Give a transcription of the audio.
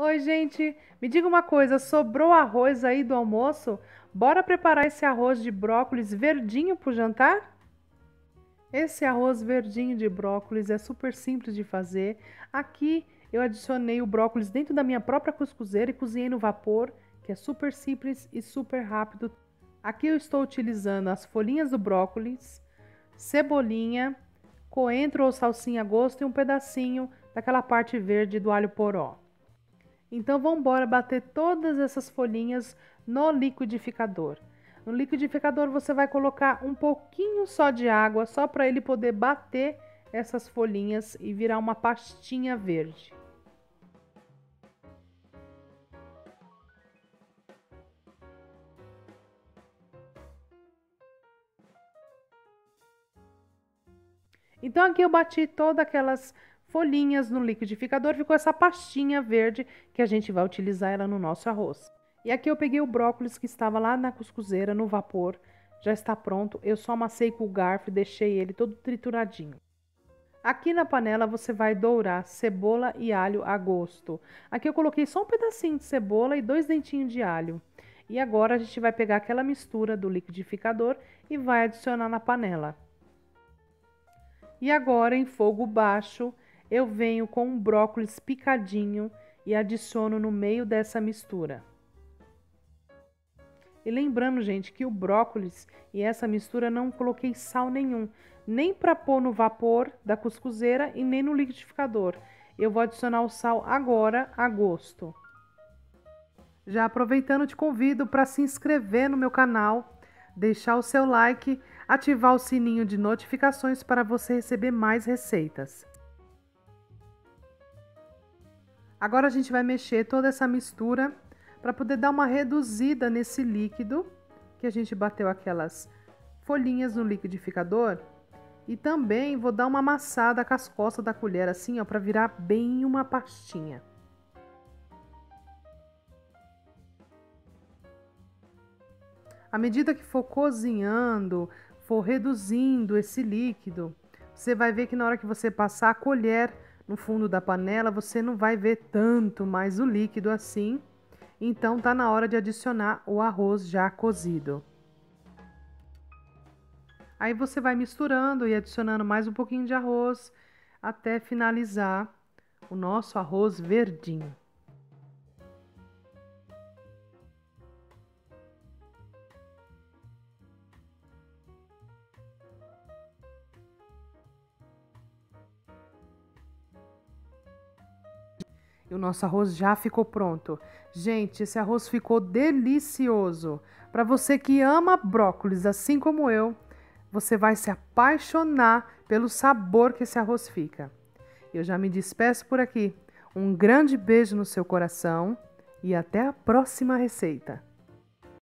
Oi, gente, me diga uma coisa, sobrou arroz aí do almoço? Bora preparar esse arroz de brócolis verdinho pro jantar? Esse arroz verdinho de brócolis é super simples de fazer. Aqui eu adicionei o brócolis dentro da minha própria cuscuzeira e cozinhei no vapor, que é super simples e super rápido. Aqui eu estou utilizando as folhinhas do brócolis, cebolinha, coentro ou salsinha a gosto e um pedacinho daquela parte verde do alho poró. Então vamos embora bater todas essas folhinhas no liquidificador. No liquidificador você vai colocar um pouquinho só de água, só para ele poder bater essas folhinhas e virar uma pastinha verde. Então aqui eu bati todas aquelas folhinhas no liquidificador, ficou essa pastinha verde que a gente vai utilizar ela no nosso arroz. E aqui eu peguei o brócolis que estava lá na cuscuzeira, no vapor, já está pronto. Eu só amassei com o garfo e deixei ele todo trituradinho. Aqui na panela você vai dourar cebola e alho a gosto. Aqui eu coloquei só um pedacinho de cebola e 2 dentinhos de alho. E agora a gente vai pegar aquela mistura do liquidificador e vai adicionar na panela. E agora, em fogo baixo, eu venho com um brócolis picadinho e adiciono no meio dessa mistura. E lembrando, gente, que o brócolis e essa mistura não coloquei sal nenhum, nem para pôr no vapor da cuscuzeira e nem no liquidificador. Eu vou adicionar o sal agora a gosto. Já aproveitando, te convido para se inscrever no meu canal, deixar o seu like, ativar o sininho de notificações para você receber mais receitas. Agora a gente vai mexer toda essa mistura para poder dar uma reduzida nesse líquido que a gente bateu aquelas folhinhas no liquidificador. E também vou dar uma amassada com as costas da colher assim, ó, para virar bem uma pastinha. À medida que for cozinhando, for reduzindo esse líquido, você vai ver que na hora que você passar a colher no fundo da panela, você não vai ver tanto mais o líquido assim. Então tá na hora de adicionar o arroz já cozido. Aí você vai misturando e adicionando mais um pouquinho de arroz até finalizar o nosso arroz verdinho. E o nosso arroz já ficou pronto. Gente, esse arroz ficou delicioso. Para você que ama brócolis, assim como eu, você vai se apaixonar pelo sabor que esse arroz fica. Eu já me despeço por aqui. Um grande beijo no seu coração e até a próxima receita.